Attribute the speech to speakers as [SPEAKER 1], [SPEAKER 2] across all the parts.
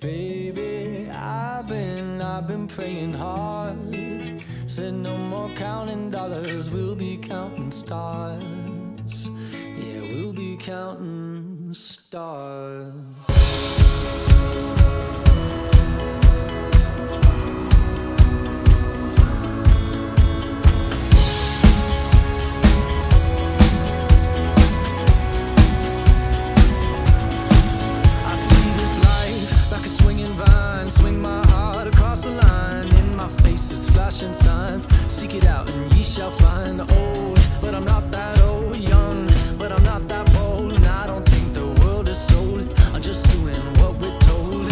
[SPEAKER 1] Baby, I've been praying hard. Said no more counting dollars, we'll be counting stars. Yeah, we'll be counting stars. Swing my heart across the line. In my face is flashing signs. Seek it out and ye shall find. Old, but I'm not that old. Young, but I'm not that bold. And I don't think the world is sold. I'm just doing what we're told.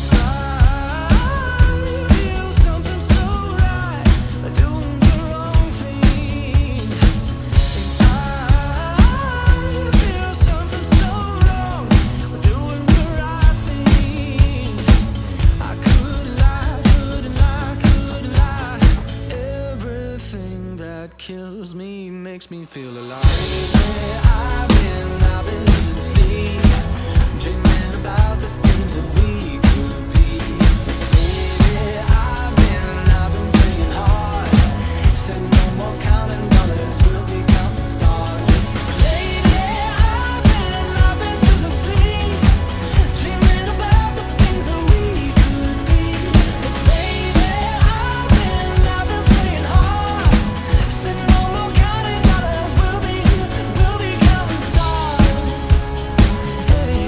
[SPEAKER 1] I feel something so right, doing the wrong thing. I feel something so wrong, doing the right thing. I could lie, could lie. Everything that kills me makes me feel alive. I've been losing sleep, dreaming about the things that we could be. Baby, I've been praying hard. Said no more counting dollars, we'll be counting stars. Lately, I've been losing sleep, dreaming about the things that we could be. But baby, I've been praying hard. Said no more counting dollars, we'll be counting stars. Hey.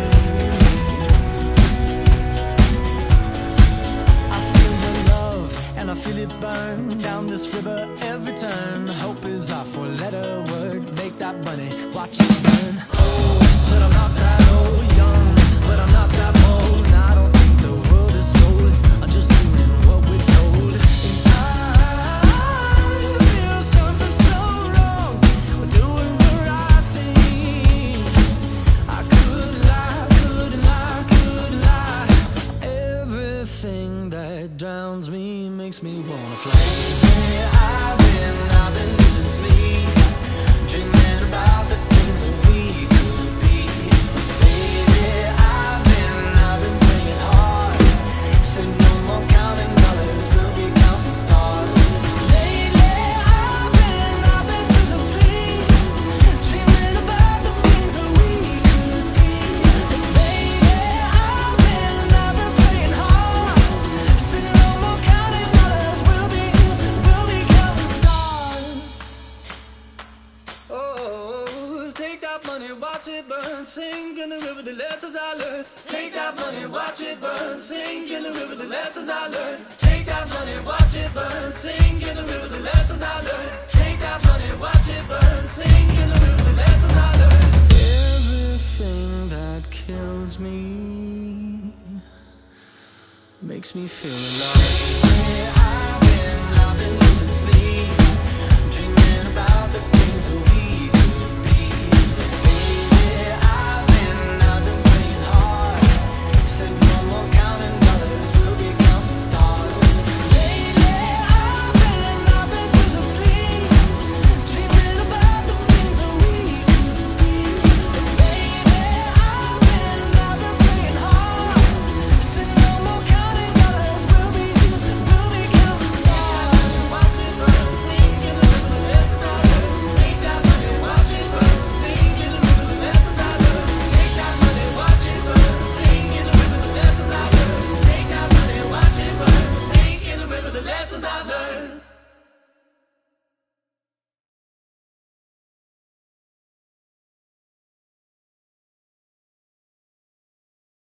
[SPEAKER 1] I feel the love and I feel it burn down this river every turn. Hope is our four-letter word. Make that money, watch it burn. Old, but I'm not that old. Young, but I'm not that bold. And I don't think the world is sold. I'm just doing what we're told. And I feel something so wrong. We're doing the right thing. I could lie, could lie. Everything that drowns me makes me wanna fly. I've been losing sleep, dreaming about the things that we could be. Baby, I've been praying hard. Said no more counting dollars, we'll be counting stars. Lately, I've been losing sleep, dreaming about the things that we could be. And baby, I've been praying hard. Said no more counting dollars, we'll be counting stars. Oh, take that money, watch it burn, sink in the river, the lessons I learned. Take that money, watch it burn, sink in the river, the lessons I learned. Take that money, watch it burn, sink in the river, the lessons I learned. Take that money, watch it burn, sink in the river, the lessons I learned. Everything that kills me makes me feel alive.